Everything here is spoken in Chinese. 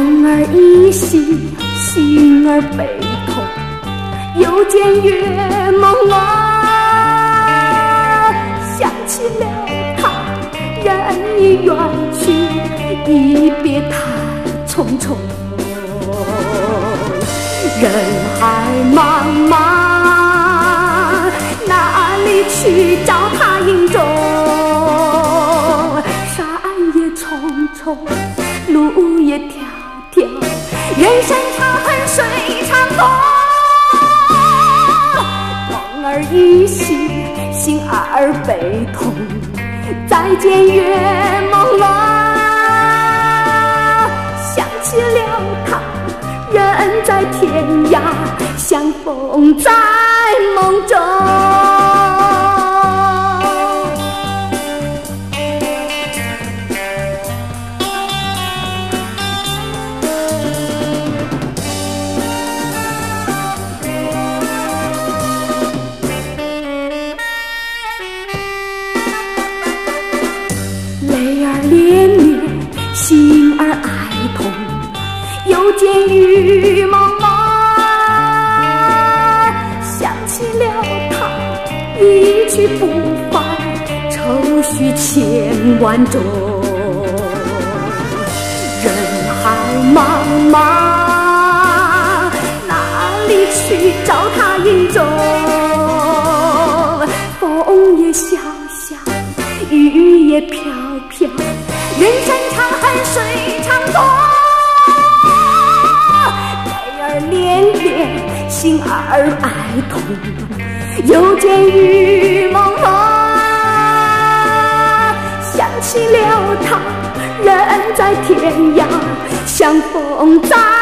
梦儿依稀，心儿悲痛，又见月朦胧，想起了他，人已远去，一别太匆匆。人海茫茫，哪里去找他影踪？山也重重，路也迢迢，人生长恨水长风。梦儿依稀，心儿悲痛，再见月朦胧，想起了他，人在天涯，相逢在梦中。泪儿涟涟，心儿哀痛，又见雨蒙蒙，想起了他，一去不返，愁绪千万种。人海茫茫，哪里去找他影踪？风也萧萧，雨也飘飘，人生长恨水长风。泪儿涟涟，心儿哀痛，又见雨蒙蒙，想起了他，人在天涯，相逢在